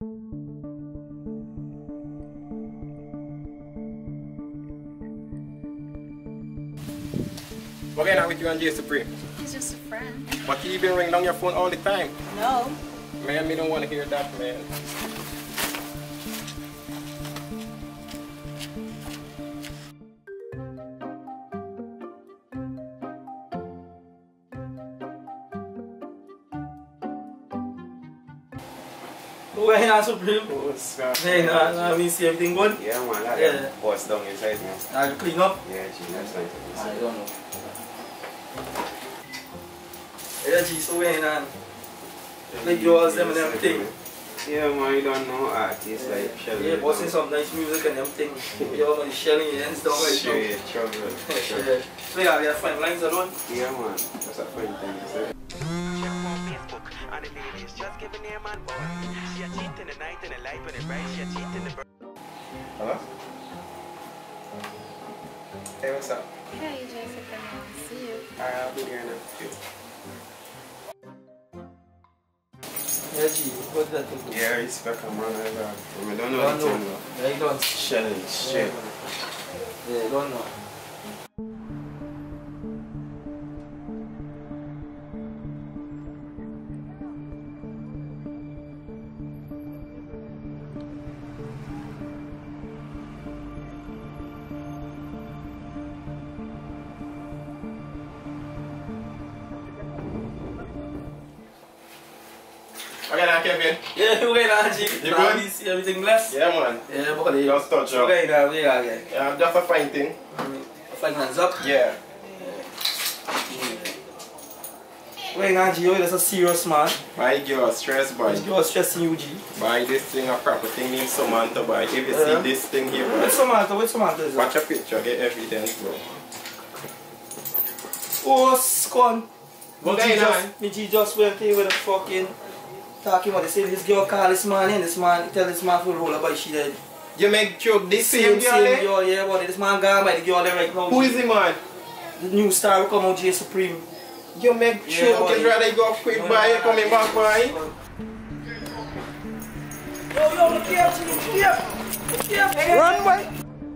What going on with you and Jay Supreme? He's just a friend. But you been ringing on your phone all the time. No. Man, me don't want to hear that, man. What's going on, Supreme? What's up? Hey, nah, we see everything good? Yeah, man. I Yeah. bust down inside, man. I clean up? Yeah, that's nice. I don't know. Yeah, G, so going on? Like yours, them and everything. Yeah, man, you don't know artists like Shelly. Yeah, bossing some nice music and everything. You're man, Shelly and stuff like that. Straight trouble. Yeah. So yeah, we have fine lines alone? Yeah, man. That's a fine thing to say. And the ladies just give a name and boy. She a cheat in the night and the light when it bright. She a cheat in the bird. Hello? Hey, what's up? Hey, Jay Supreme. See you. Alright, I'll be here now. Yeah, G, what's that? Yeah, respect, man. I don't know Don't the know. thing, Yeah, you don't. Challenge, straight. Yeah, you don't know. Okay, now, Kevin. Yeah, you going on, G? You good? You see everything blessed? Yeah, man. Yeah, buddy. Just touch up. Okay, now, we are again. Yeah, just a fine thing. Fine hands up. Yeah. Going on, G, that's a serious man. My girl, stress boy. You're stressing you, G. Buy this thing, a proper thing named Samantha, boy. If you see this thing here, boy. What's Samantha? Is Watch a picture, get evidence, bro. Oh, scone. What going on? Me G just went here with a fucking talking about this. This girl call this man in. This man tell this man to roll about she dead. You make joke this same girl, Yeah, but this man gone by the girl there right now. Who is the man? The new star will come out, Jay Supreme. You make joke, you'd rather go quick by you coming back by. Yo, look here. Run, boy.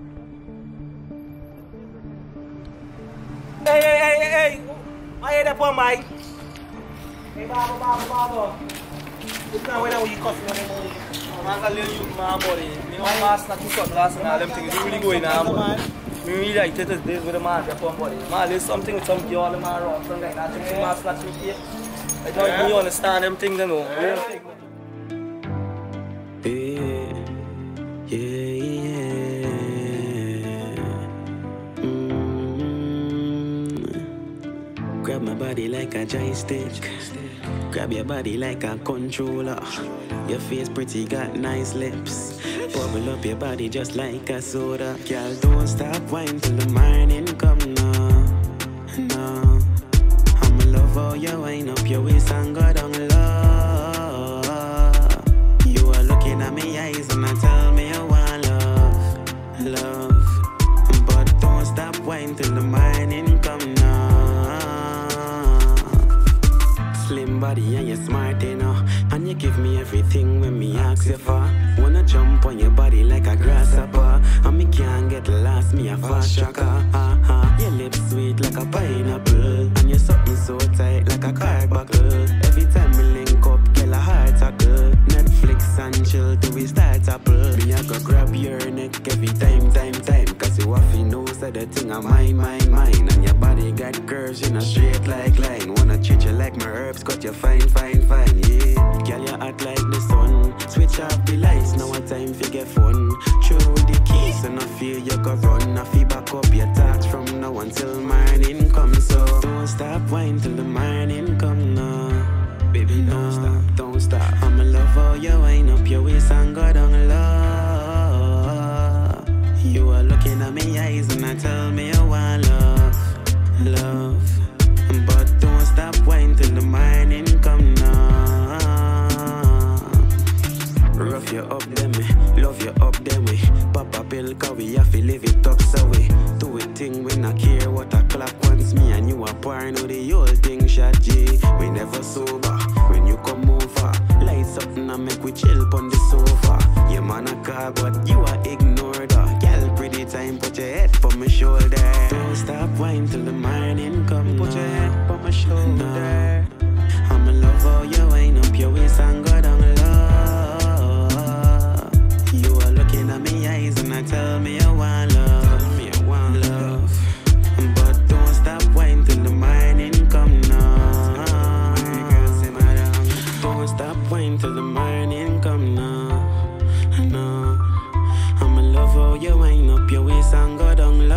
Hey. I hear that one, Mike. Hey, Barber. This man went out with you cussing on him. Man, I tell you, man, buddy. Me don't pass not to cut glass and all them things. It's really going on, man. Me really like it this with the man, that one, buddy. Man, there's something with some girl, the man around, something like that. I think the man snatch with you. I don't really understand them things, you know. Grab my body like a joystick. Grab your body like a controller. Your face pretty, got nice lips. Bubble up your body just like a soda. Girl, don't stop whining till the morning come now. No, I'ma love how you wind up your waist and go down low. You are looking at me eyes and I tell me you want love. But don't stop whining till the morning come now. Slim body and you're smart enough, and you give me everything when me ask you for. Wanna jump on your body like a grasshopper, and me can't get lost, me a fast tracker. Your lips sweet like a pineapple, and you're something so tight like a car buckle. Every time we link up, get a heart tackle. Netflix and chill till we start apple. Me I go grab your neck every time, cause you waffy knows that the thing of mine. And your body got curves in a straight like line. Wanna treat you like my herbs, got you fine, yeah. Girl, you act like the sun. Switch off the lights, now a time for get fun. Throw the keys and I feel you go run. I feel back up your talks from now until morning come. So don't stop whining till the morning come now. Baby, don't stop. I'ma love how you wind up your waist and go down low. You are looking at me eyes and I tell me you want love. But don't stop whining till the morning come now. Rough you up them way, love you up them way. Pop a pill cause we have to live it up so we do it thing we not care what a clock wants. Me and you are pouring out the whole thing shot G. We never sober when you come over. Lights something and make we chill on the sofa. Your man a call, but you are ignored. Girl, pretty time, put your head on my shoulder. Don't stop whining till the morning come. Put your head on my shoulder. I'ma love how you wind up your waist and go down low. You are looking at me eyes and I tell me you want love. But don't stop whining till the morning come now. Don't stop whining till the morning come now. No, I'ma love how you wind up your waist and go down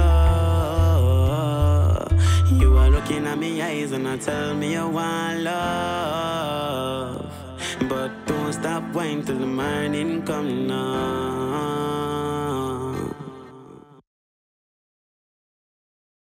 low. You are looking at me eyes and I tell me you want love. But don't stop whining till the morning come now.